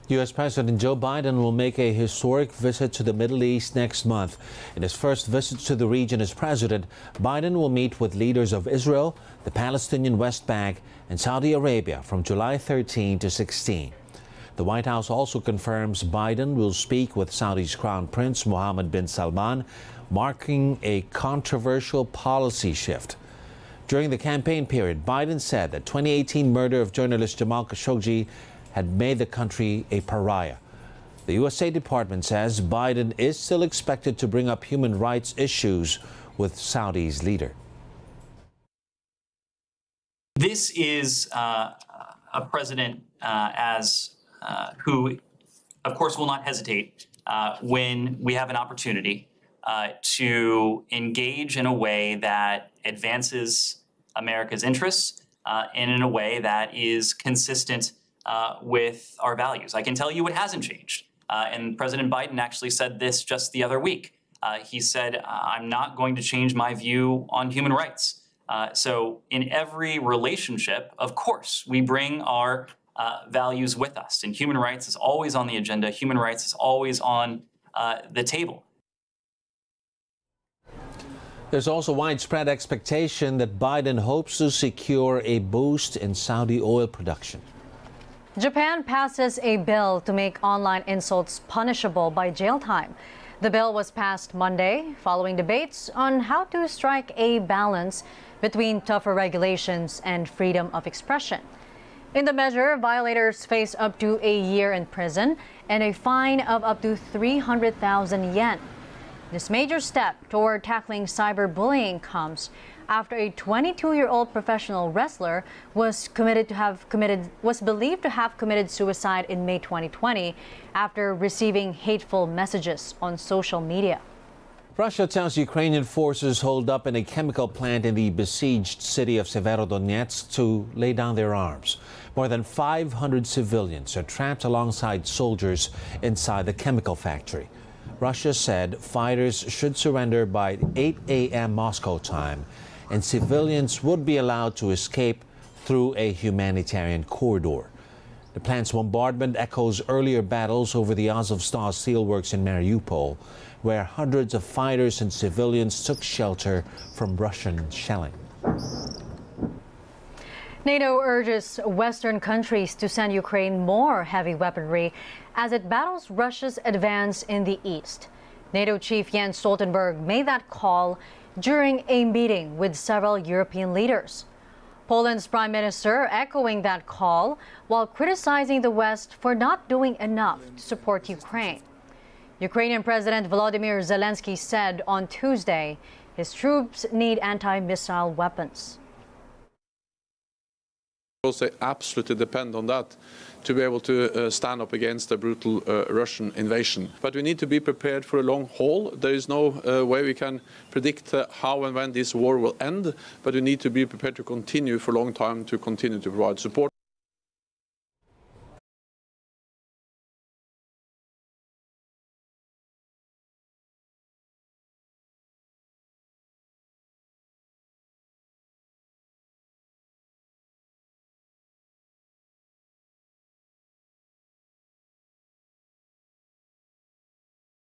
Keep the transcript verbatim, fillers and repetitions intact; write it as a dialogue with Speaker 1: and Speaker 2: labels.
Speaker 1: U S President Joe Biden will make a historic visit to the Middle East next month. In his first visit to the region as president, Biden will meet with leaders of Israel, the Palestinian West Bank, and Saudi Arabia from July thirteenth to sixteenth. The White House also confirms Biden will speak with Saudi's Crown Prince Mohammed bin Salman, marking a controversial policy shift. During the campaign period, Biden said the twenty eighteen murder of journalist Jamal Khashoggi had made the country a pariah. The U S State Department says Biden is still expected to bring up human rights issues with Saudi's leader.
Speaker 2: This is uh, a president uh, as uh, who, of course, will not hesitate uh, when we have an opportunity uh, to engage in a way that advances America's interests uh, and in a way that is consistent Uh, with our values. I can tell you it hasn't changed. Uh, and President Biden actually said this just the other week. Uh, he said, I'm not going to change my view on human rights. Uh, so in every relationship, of course, we bring our uh, values with us. And human rights is always on the agenda. Human rights is always on uh, the table.
Speaker 1: There's also widespread expectation that Biden hopes to secure a boost in Saudi oil production.
Speaker 3: Japan passes a bill to make online insults punishable by jail time. The bill was passed Monday following debates on how to strike a balance between tougher regulations and freedom of expression. In the measure, violators face up to a year in prison and a fine of up to three hundred thousand yen. This major step toward tackling cyberbullying comes after a twenty-two-year-old professional wrestler was committed to have committed was believed to have committed suicide in May twenty twenty after receiving hateful messages on social media.
Speaker 1: Russia tells Ukrainian forces holed up in a chemical plant in the besieged city of Severodonetsk to lay down their arms. More than five hundred civilians are trapped alongside soldiers inside the chemical factory. Russia said fighters should surrender by eight a m Moscow time, and civilians would be allowed to escape through a humanitarian corridor. The plant's bombardment echoes earlier battles over the Azovstal steelworks in Mariupol, where hundreds of fighters and civilians took shelter from Russian shelling.
Speaker 3: NATO urges Western countries to send Ukraine more heavy weaponry as it battles Russia's advance in the east. NATO Chief Jens Stoltenberg made that call during a meeting with several European leaders. Poland's prime minister echoing that call while criticizing the West for not doing enough to support Ukraine. Ukrainian President Volodymyr Zelensky said on Tuesday his troops need anti-missile weapons.
Speaker 4: They absolutely depend on that to be able to uh, stand up against a brutal uh, Russian invasion. But we need to be prepared for a long haul. There is no uh, way we can predict uh, how and when this war will end, but we need to be prepared to continue for a long time to continue to provide support.